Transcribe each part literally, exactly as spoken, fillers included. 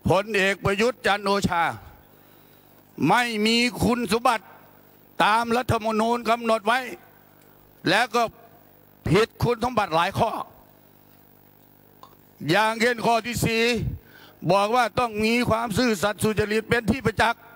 พลเอกประยุทธ์จันทร์โอชาไม่มีคุณสมบัติตามรัฐธรรมนูญกำหนดไว้แล้วก็ผิดคุณสมบัติหลายข้ออย่างเช่นข้อที่สี่บอกว่าต้องมีความซื่อสัตย์สุจริตเป็นที่ประจักษ์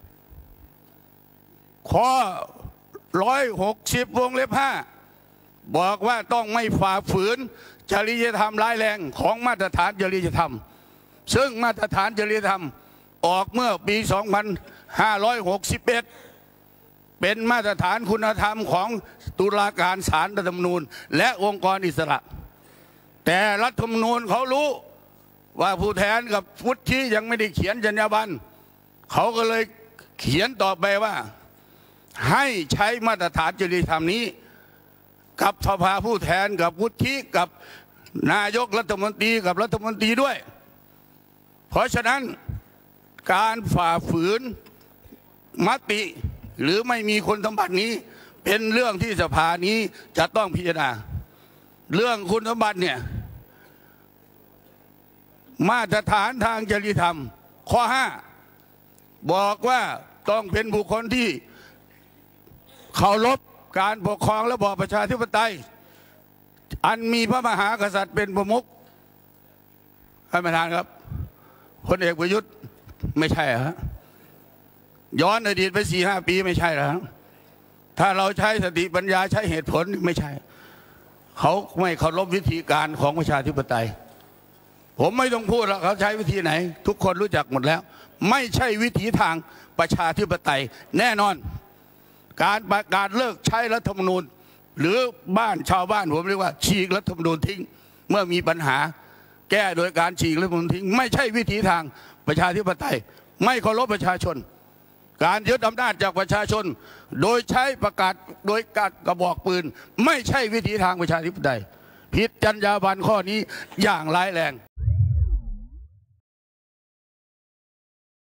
ข้อร้อยหกสิบวงเล็บห้าบอกว่าต้องไม่ฝ่าฝืนจริยธรรมร้ายแรงของมาตรฐานจริยธรรมซึ่งมาตรฐานจริยธรรมออกเมื่อปี สองพันห้าร้อยหกสิบเอ็ด เป็นมาตรฐานคุณธรรมของตุลาการศาลรัฐธรรมนูญและองค์กรอิสระแต่รัฐธรรมนูญเขารู้ว่าผู้แทนกับวุฒิยังไม่ได้เขียนจรรยาบรรณเขาก็เลยเขียนต่อไปว่าให้ใช้มาตรฐานจริยธรรมนี้กับสภาผู้แทนกับวุฒิกับนายกรัฐมนตรีกับรัฐมนตรีด้วยเพราะฉะนั้นการฝ่าฝืนมติหรือไม่มีคุณสมบัตินี้เป็นเรื่องที่สภานี้จะต้องพิจารณาเรื่องคุณสมบัติเนี่ยมาตรฐานทางจริยธรรมข้อห้าบอกว่าต้องเป็นบุคคลที่เคารพการปกครองระบอบประชาธิปไตยอันมีพระมหากษัตริย์เป็นประมุขท่านประธานครับพลเอกประยุทธ์ไม่ใช่ฮะย้อนอดีตไปสี่ห้าปีไม่ใช่แล้วถ้าเราใช้สติปัญญาใช้เหตุผลไม่ใช่เขาไม่เคารพวิธีการของประชาธิปไตยผมไม่ต้องพูดแล้วเขาใช้วิธีไหนทุกคนรู้จักหมดแล้วไม่ใช่วิธีทางประชาธิปไตยแน่นอนการประกาศเลิกใช้รัฐธรรมนูญหรือบ้านชาวบ้านผมเรียกว่าฉีกรัฐธรรมนูญทิ้งเมื่อมีปัญหาแก้โดยการฉีกรัฐธรรมนูญทิ้งไม่ใช่วิธีทางประชาธิปไตยไม่เคารพประชาชนการยึดอำนาจจากประชาชนโดยใช้ประกาศโดยการกระบอกปืนไม่ใช่วิธีทางประชาธิปไตยผิดจรรยาบรรณข้อนี้อย่างร้ายแรง